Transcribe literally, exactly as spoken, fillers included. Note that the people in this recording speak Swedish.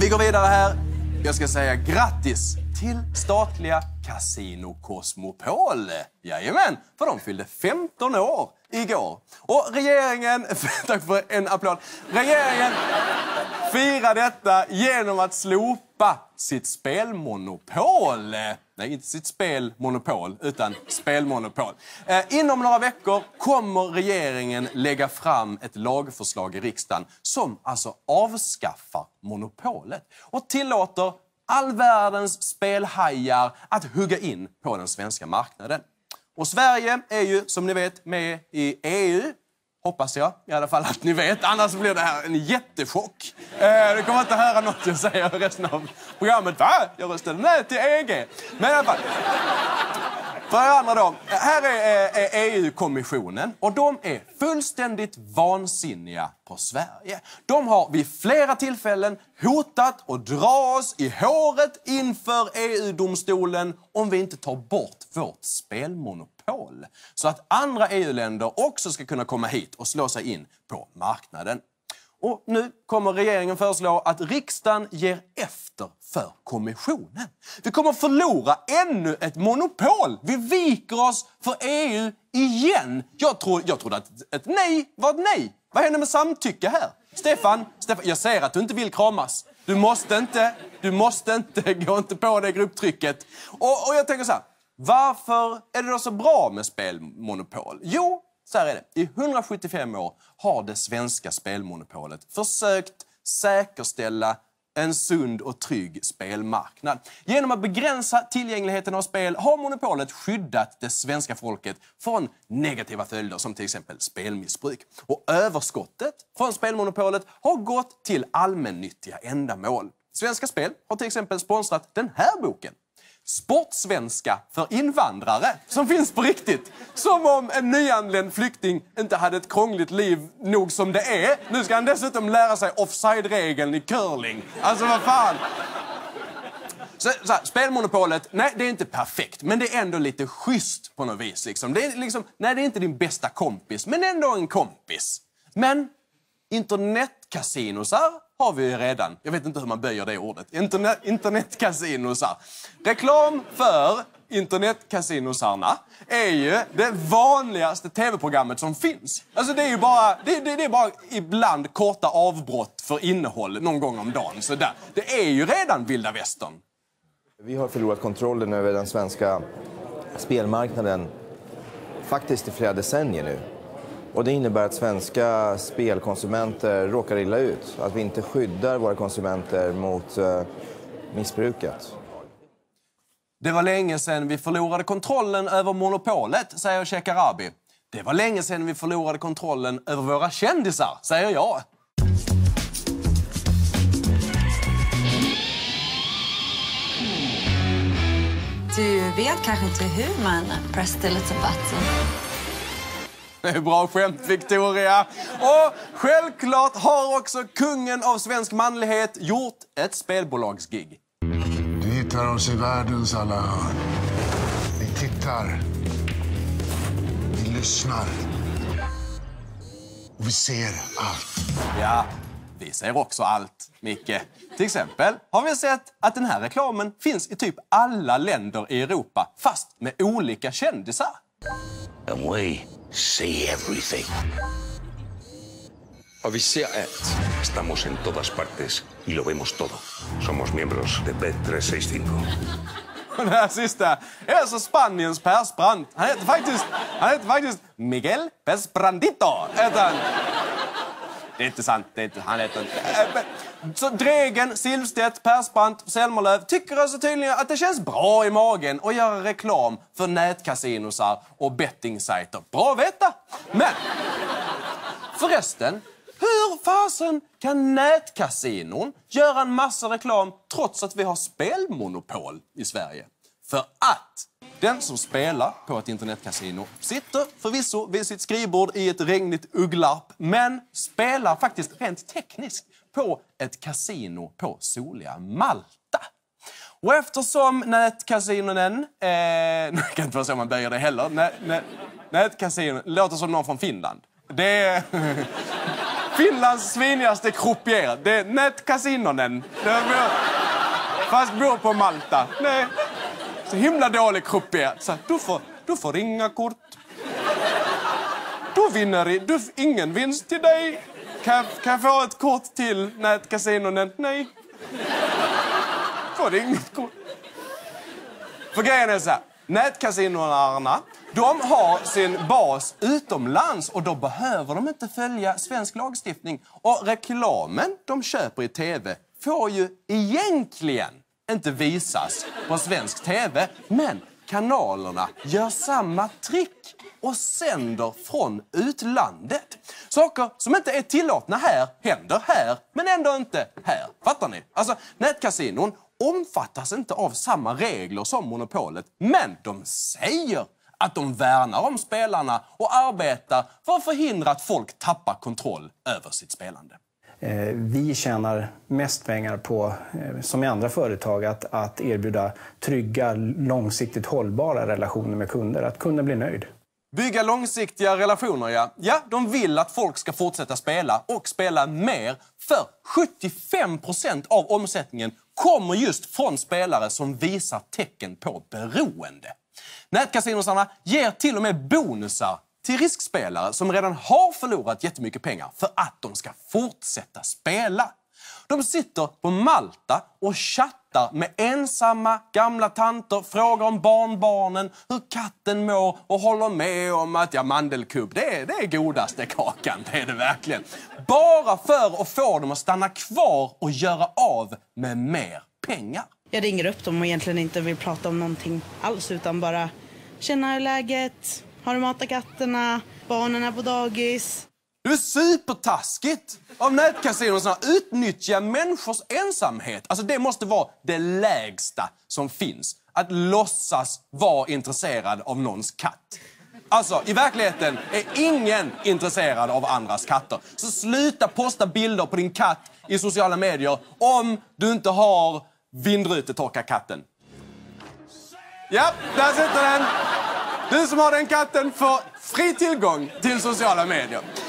Vi går vidare här. Jag ska säga grattis till statliga Casino Cosmopol. Jajamän, för de fyllde femton år igår. Och regeringen, tack för en applåd. Regeringen firar detta genom att slopa sitt spelmonopol. Nej, inte sitt spelmonopol, utan spelmonopol. Eh, inom några veckor kommer regeringen lägga fram ett lagförslag i riksdagen som alltså avskaffar monopolet och tillåter all världens spelhajar att hugga in på den svenska marknaden. Och Sverige är ju, som ni vet, med i E U. Hoppas jag i alla fall att ni vet, annars blir det här en jättechock. Eh, du kommer inte höra något jag säger resten av programmet. Va? Jag röstade nej till E G. Men i alla fall. För det andra då, här är, är E U-kommissionen och de är fullständigt vansinniga på Sverige. De har vid flera tillfällen hotat och dra oss i håret inför E U-domstolen om vi inte tar bort vårt spelmonopol. Så att andra E U-länder också ska kunna komma hit och slå sig in på marknaden. Och nu kommer regeringen föreslå att riksdagen ger efter för kommissionen. Vi kommer förlora ännu ett monopol. Vi viker oss för E U igen. Jag, tro, jag trodde att ett nej var ett nej. Vad händer med samtycke här? Stefan, Stefan, jag ser att du inte vill kramas. Du måste inte, du måste inte, gå inte på det grupptrycket. Och, och jag tänker så här, varför är det då så bra med spelmonopol? Jo, så här är det. I hundrasjuttiofem år har det svenska spelmonopolet försökt säkerställa en sund och trygg spelmarknad. Genom att begränsa tillgängligheten av spel har monopolet skyddat det svenska folket från negativa följder som till exempel spelmissbruk. Och överskottet från spelmonopolet har gått till allmännyttiga ändamål. Svenska Spel har till exempel sponsrat den här boken. Sportsvenska för invandrare som finns på riktigt. Som om en nyanländ flykting inte hade ett krångligt liv nog som det är. Nu ska han dessutom lära sig offside-regeln i curling. Alltså vad fan. Så, så här, spelmonopolet, nej det är inte perfekt. Men det är ändå lite schysst på något vis. Liksom. Det är liksom, nej det är inte din bästa kompis. Men ändå en kompis. Men internetkasinosar har vi ju redan. Jag vet inte hur man böjer det ordet. Internet, internetkasinosar. Reklam för internetkasinosarna är ju det vanligaste tv-programmet som finns. Alltså det är ju bara, det, det, det är bara ibland korta avbrott för innehåll någon gång om dagen. Så där. Det är ju redan vilda västern. Vi har förlorat kontrollen över den svenska spelmarknaden faktiskt i flera decennier nu. Och det innebär att svenska spelkonsumenter råkar illa ut. Att vi inte skyddar våra konsumenter mot uh, missbruket. Det var länge sedan vi förlorade kontrollen över monopolet, säger Shekarabi. Det var länge sedan vi förlorade kontrollen över våra kändisar, säger jag. Du vet kanske inte hur man press the little button. Det är bra skämt, Victoria. Och självklart har också kungen av svensk manlighet gjort ett spelbolagsgig. Du hittar oss i världens alla hörn. Vi tittar. Vi lyssnar. Och vi ser allt. Ja, vi ser också allt, Micke. Till exempel har vi sett att den här reklamen finns i typ alla länder i Europa, fast med olika kändisar. And we see everything. Och vi ser allt. Estamos en todas partes y lo vemos todo. Somos miembros de Bet tre sex cinco. Och det här sista är alltså Spaniens Persbrandt. Han heter faktiskt, han heter faktiskt Miguel Persbrandito. Heter han. Det är inte sant, det är inte, han heter inte. Så Dregen, Silvstedt, Persbrandt, Selmerlöv tycker alltså tydligen att det känns bra i magen att göra reklam för nätkasinosar och bettingsajter. Bra att veta. Men förresten, hur fasen kan nätkasinon göra en massa reklam trots att vi har spelmonopol i Sverige? För att den som spelar på ett internetkasino sitter förvisso vid sitt skrivbord i ett regnigt Ugglarp, men spelar faktiskt rent tekniskt på ett kasino på soliga Malta. Och eftersom nätkasinonen, eh, nu kan inte förstå om man böjer det heller, nä, nä, nätkasinonen låter som någon från Finland. Det Finlands svinigaste croupier. Det är nätkasinonen. Det bor, fast bor på Malta. Nej, så himla dålig croupier. Så du får, du får ringa kort. Du vinner i, du, ingen vinst till dig. Kan, kan jag få ett kort till nätkasinonen? Nej. Får inget kort. För grejen är så här, nätkasinonerna, de har sin bas utomlands och då behöver de inte följa svensk lagstiftning. Och reklamen de köper i tv får ju egentligen inte visas på svensk tv, men kanalerna gör samma trick och sänder från utlandet. Saker som inte är tillåtna här händer här, men ändå inte här. Fattar ni? Alltså, nätkasinon omfattas inte av samma regler som monopolet, men de säger att de värnar om spelarna och arbetar för att förhindra att folk tappar kontroll över sitt spelande. Vi tjänar mest pengar på, som i andra företag, att, att erbjuda trygga, långsiktigt hållbara relationer med kunder. Att kunden blir nöjd. Bygga långsiktiga relationer, ja. Ja, de vill att folk ska fortsätta spela och spela mer. För sjuttiofem procent av omsättningen kommer just från spelare som visar tecken på beroende. Nätkasinosarna ger till och med bonusar till riskspelare som redan har förlorat jättemycket pengar för att de ska fortsätta spela. De sitter på Malta och chattar med ensamma gamla tanter, frågar om barnbarnen, hur katten mår och håller med om att ja, mandelkubb, det är, det är godaste kakan, det är det verkligen. Bara för att få dem att stanna kvar och göra av med mer pengar. Jag ringer upp dem och egentligen inte vill prata om någonting alls, utan bara känna hur läget, har du matat katterna, barnen är på dagis. Det är supertaskigt av nätkasinon att utnyttja människors ensamhet. Alltså det måste vara det lägsta som finns. Att låtsas vara intresserad av någons katt. Alltså, i verkligheten är ingen intresserad av andras katter. Så sluta posta bilder på din katt i sociala medier om du inte har vindrutetorka katten. Ja, där sitter den. Du som har den katten får fri tillgång till sociala medier.